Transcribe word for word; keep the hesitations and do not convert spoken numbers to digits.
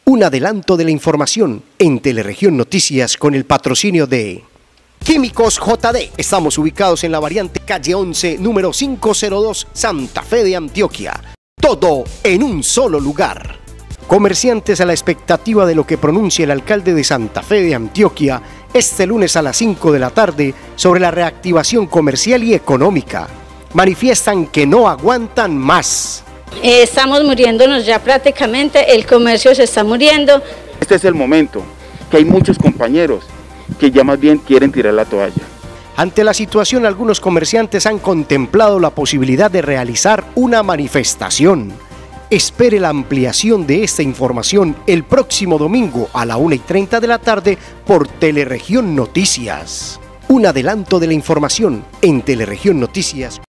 Un adelanto de la información en Teleregión Noticias con el patrocinio de Químicos J D. Estamos ubicados en la variante calle once, número quinientos dos, Santa Fe de Antioquia. Todo en un solo lugar. Comerciantes a la expectativa de lo que pronuncie el alcalde de Santa Fe de Antioquia este lunes a las cinco de la tarde sobre la reactivación comercial y económica. Manifiestan que no aguantan más. Eh, estamos muriéndonos ya prácticamente, el comercio se está muriendo. Este es el momento, que hay muchos compañeros que ya más bien quieren tirar la toalla. Ante la situación, algunos comerciantes han contemplado la posibilidad de realizar una manifestación. Espere la ampliación de esta información el próximo domingo a la una y treinta de la tarde por Teleregión Noticias. Un adelanto de la información en Teleregión Noticias.